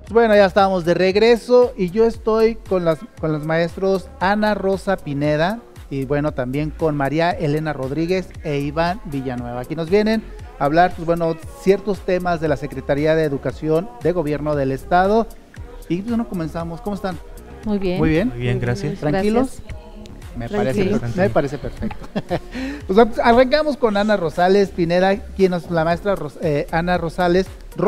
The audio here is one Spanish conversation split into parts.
Bueno, ya estamos de regreso y yo estoy con los maestros Ana Rosa Pineda y bueno, también con María Elena Rodríguez e Iván Villanueva. Aquí nos vienen a hablar, pues bueno, ciertos temas de la Secretaría de Educación de Gobierno del Estado. Y pues bueno, comenzamos. ¿Cómo están? Muy bien. Muy bien. Muy bien, gracias. ¿Tranquilos? Tranquilos. Me parece perfecto. Pues arrancamos con Ana Rosales Pineda, la maestra Ana Rosales,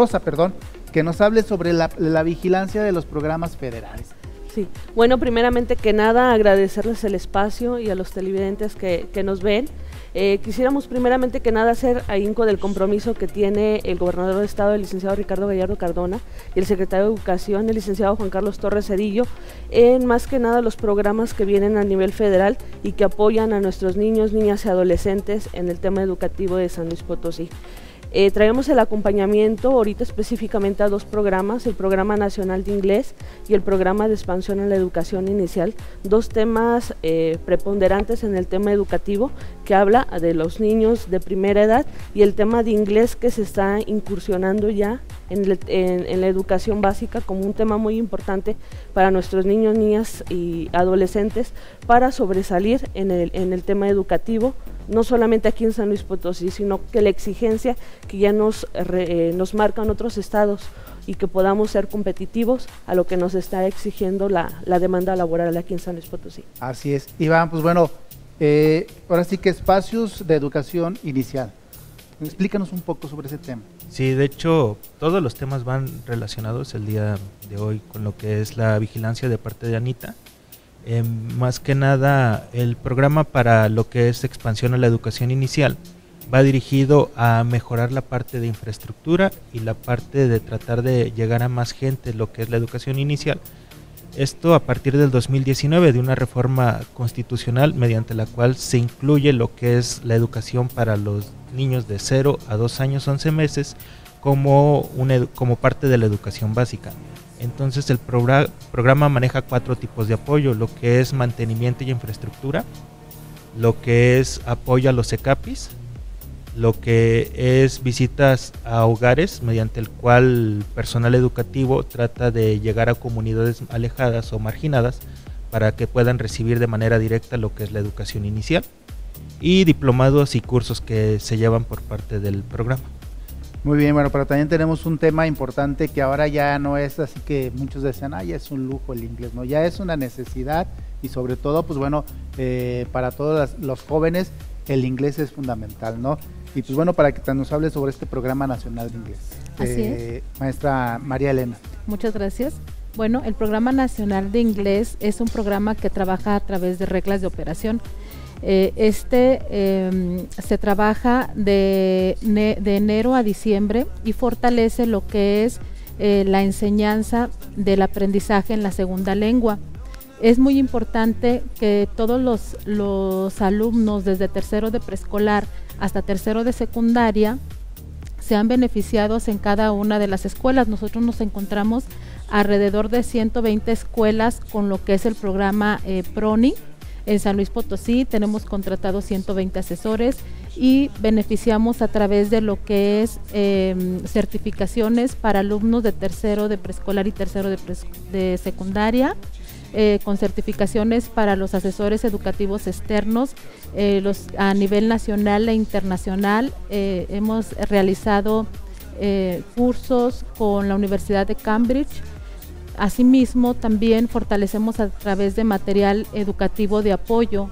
que nos hable sobre la vigilancia de los programas federales. Sí, bueno, primeramente que nada agradecerles el espacio y a los televidentes que nos ven. Quisiéramos primeramente que nada hacer ahínco del compromiso que tiene el gobernador del estado, el licenciado Ricardo Gallardo Cardona, y el secretario de Educación, el licenciado Juan Carlos Torres Cedillo, en más que nada los programas que vienen a nivel federal y que apoyan a nuestros niños, niñas y adolescentes en el tema educativo de San Luis Potosí. Traemos el acompañamiento ahorita específicamente a dos programas, el Programa Nacional de Inglés y el Programa de Expansión en la Educación Inicial, dos temas preponderantes en el tema educativo que habla de los niños de primera edad y el tema de inglés que se está incursionando ya en la educación básica como un tema muy importante para nuestros niños, niñas y adolescentes para sobresalir en el tema educativo, no solamente aquí en San Luis Potosí, sino que la exigencia que ya nos marcan otros estados y que podamos ser competitivos a lo que nos está exigiendo la demanda laboral aquí en San Luis Potosí. Así es. Iván, pues bueno, ahora sí que espacios de educación inicial. Explícanos un poco sobre ese tema. Sí, de hecho, todos los temas van relacionados el día de hoy con lo que es la vigilancia de parte de Anita. Más que nada, el programa para lo que es expansión a la educación inicial va dirigido a mejorar la parte de infraestructura y la parte de tratar de llegar a más gente lo que es la educación inicial. Esto a partir del 2019 de una reforma constitucional mediante la cual se incluye lo que es la educación para los niños de 0 a 2 años 11 meses como parte de la educación básica. Entonces el programa maneja 4 tipos de apoyo, lo que es mantenimiento y infraestructura, lo que es apoyo a los ECAPIs, lo que es visitas a hogares mediante el cual personal educativo trata de llegar a comunidades alejadas o marginadas para que puedan recibir de manera directa lo que es la educación inicial, y diplomados y cursos que se llevan por parte del programa. Muy bien, bueno, pero también tenemos un tema importante que ahora ya no es así que muchos decían, ya es un lujo el inglés, no, ya es una necesidad y sobre todo, pues bueno, para todos los jóvenes el inglés es fundamental, ¿no? Y pues bueno, para que nos hable sobre este Programa Nacional de Inglés. Así es. Maestra María Elena. Muchas gracias. Bueno, el Programa Nacional de Inglés es un programa que trabaja a través de reglas de operación. Se trabaja de enero a diciembre y fortalece lo que es la enseñanza del aprendizaje en la segunda lengua. Es muy importante que todos los alumnos desde tercero de preescolar hasta tercero de secundaria sean beneficiados en cada una de las escuelas. Nosotros nos encontramos alrededor de 120 escuelas con lo que es el programa PRONI. En San Luis Potosí tenemos contratados 120 asesores y beneficiamos a través de lo que es certificaciones para alumnos de tercero de preescolar y tercero de secundaria, con certificaciones para los asesores educativos externos, a nivel nacional e internacional. Hemos realizado cursos con la Universidad de Cambridge. Asimismo, también fortalecemos a través de material educativo de apoyo.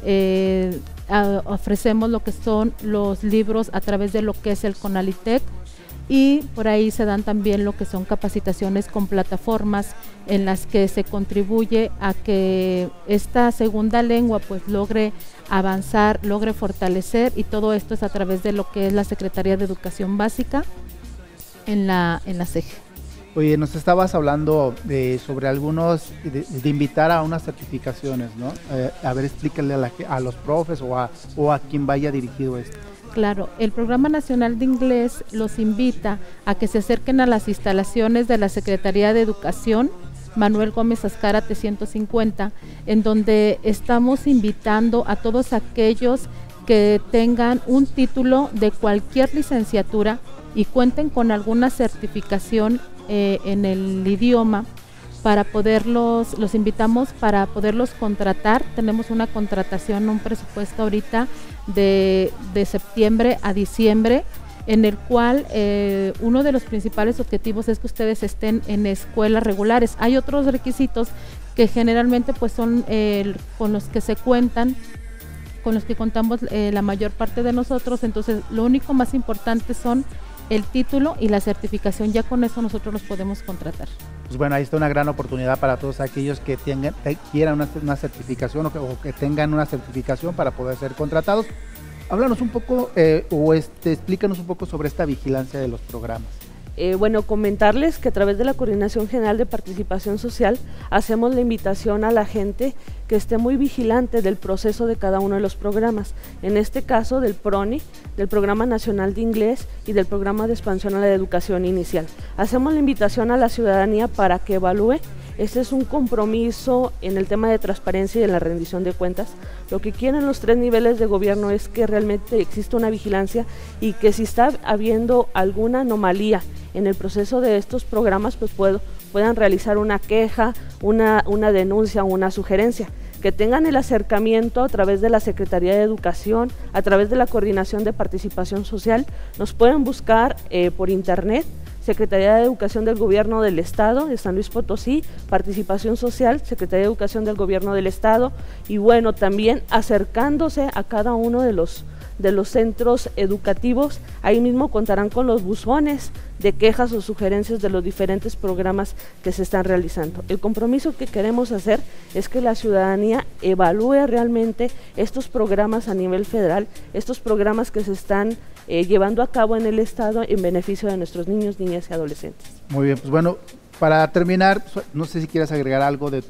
Ofrecemos lo que son los libros a través de lo que es el CONALITEC, y por ahí se dan también lo que son capacitaciones con plataformas en las que se contribuye a que esta segunda lengua pues logre avanzar, logre fortalecer, y todo esto es a través de lo que es la Secretaría de Educación Básica en la CEGE. Oye, nos estabas hablando sobre algunos, de invitar a unas certificaciones, ¿no? A ver, explícale a los profes o a quien vaya dirigido esto. Claro, el Programa Nacional de Inglés los invita a que se acerquen a las instalaciones de la Secretaría de Educación, Manuel Gómez Azcárate 150, en donde estamos invitando a todos aquellos que tengan un título de cualquier licenciatura y cuenten con alguna certificación en el idioma, para poderlos, los invitamos para poderlos contratar. Tenemos una contratación, un presupuesto ahorita de septiembre a diciembre, en el cual uno de los principales objetivos es que ustedes estén en escuelas regulares. Hay otros requisitos que generalmente pues son con los que se cuentan, con los que contamos la mayor parte de nosotros. Entonces lo único más importante son el título y la certificación. Ya con eso nosotros los podemos contratar. Pues bueno, ahí está una gran oportunidad para todos aquellos que quieran una certificación o que tengan una certificación para poder ser contratados. Háblanos un poco explícanos un poco sobre esta vigilancia de los programas. Bueno, comentarles que a través de la Coordinación General de Participación Social hacemos la invitación a la gente que esté muy vigilante del proceso de cada uno de los programas, en este caso del PRONI, del Programa Nacional de Inglés y del Programa de Expansión a la Educación Inicial. Hacemos la invitación a la ciudadanía para que evalúe. Este es un compromiso en el tema de transparencia y en la rendición de cuentas. Lo que quieren los 3 niveles de gobierno es que realmente exista una vigilancia y que si está habiendo alguna anomalía en el proceso de estos programas, pues puedan realizar una queja, una denuncia o una sugerencia. Que tengan el acercamiento a través de la Secretaría de Educación, a través de la Coordinación de Participación Social. Nos pueden buscar por internet, Secretaría de Educación del Gobierno del Estado de San Luis Potosí, Participación Social, Secretaría de Educación del Gobierno del Estado, y bueno, también acercándose a cada uno de los centros educativos. Ahí mismo contarán con los buzones de quejas o sugerencias de los diferentes programas que se están realizando. El compromiso que queremos hacer es que la ciudadanía evalúe realmente estos programas a nivel federal, estos programas que se están llevando a cabo en el Estado en beneficio de nuestros niños, niñas y adolescentes. Muy bien, pues bueno, para terminar, no sé si quieres agregar algo de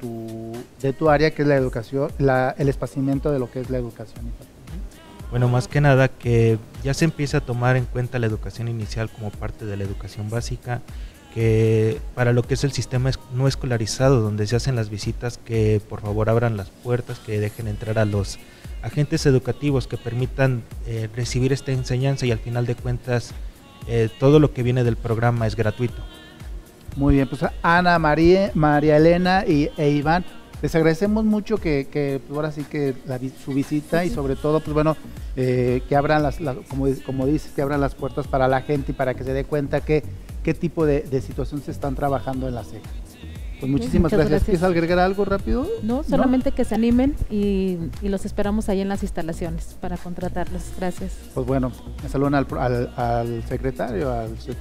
tu área, que es la educación, el espaciamiento de lo que es la educación. Bueno, más que nada que ya se empieza a tomar en cuenta la educación inicial como parte de la educación básica, que para lo que es el sistema no escolarizado, donde se hacen las visitas, que por favor abran las puertas, que dejen entrar a los agentes educativos, que permitan recibir esta enseñanza, y al final de cuentas todo lo que viene del programa es gratuito. Muy bien, pues Ana, María Elena e Iván, les agradecemos mucho que pues ahora sí que su visita, y sobre todo pues bueno, que abran como dices, que abran las puertas para la gente y para que se dé cuenta qué tipo de situación se están trabajando en la SEG. Pues muchísimas gracias. ¿Quieres agregar algo rápido? No, solamente que se animen y los esperamos ahí en las instalaciones para contratarlos. Gracias. Pues bueno, me saludan al secretario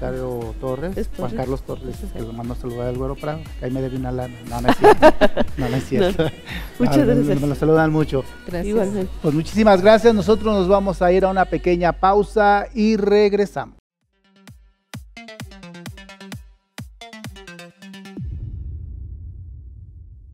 Torres, Juan Carlos Torres, que lo mando a saludar al Güero Prado, que ahí me debe una lana. No es cierto. No es cierto. No. Muchas gracias. Me lo saludan mucho. Gracias. Igualmente. Pues muchísimas gracias. Nosotros nos vamos a ir a una pequeña pausa y regresamos.